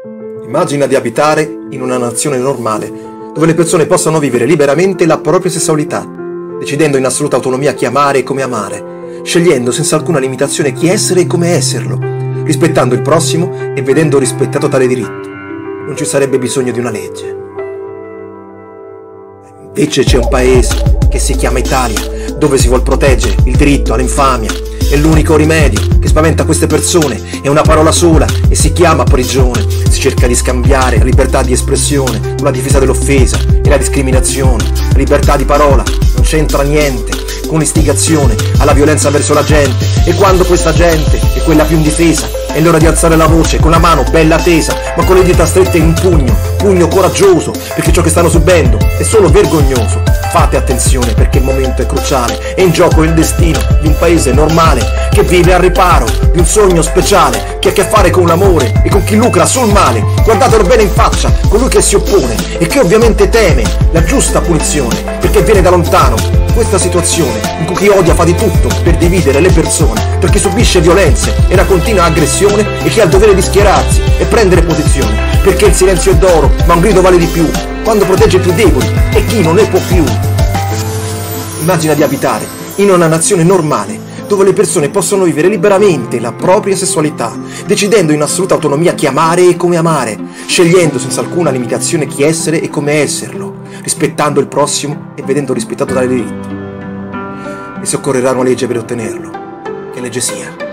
Immagina di abitare in una nazione normale, dove le persone possano vivere liberamente la propria sessualità, decidendo in assoluta autonomia chi amare e come amare, scegliendo senza alcuna limitazione chi essere e come esserlo, rispettando il prossimo e vedendo rispettato tale diritto. Non ci sarebbe bisogno di una legge. Invece c'è un paese che si chiama Italia, dove si vuol proteggere il diritto all'infamia, e l'unico rimedio che spaventa queste persone è una parola sola e si chiama prigione. Si cerca di scambiare la libertà di espressione con la difesa dell'offesa e la discriminazione. La libertà di parola non c'entra niente con l'istigazione alla violenza verso la gente, e quando questa gente è quella più indifesa è l'ora di alzare la voce con la mano bella tesa, ma con le dita strette in un pugno coraggioso, perché ciò che stanno subendo è solo vergognoso. Fate attenzione, perché il momento è cruciale, è in gioco il destino di un paese normale che vive al riparo di un sogno speciale, che ha a che fare con l'amore e con chi lucra sul male. Guardatelo bene in faccia, colui che si oppone e che ovviamente teme la giusta punizione, perché viene da lontano questa situazione in cui chi odia fa di tutto per dividere le persone, per chi subisce violenze e la continua aggressione e chi ha il dovere di schierarsi e prendere posizione, perché il silenzio è d'oro ma un grido vale di più quando protegge i più deboli e chi non ne può più. Immagina di abitare in una nazione normale, dove le persone possono vivere liberamente la propria sessualità, decidendo in assoluta autonomia chi amare e come amare, scegliendo senza alcuna limitazione chi essere e come esserlo, rispettando il prossimo e vedendo rispettato tale diritto. E se occorrerà una legge per ottenerlo, che legge sia?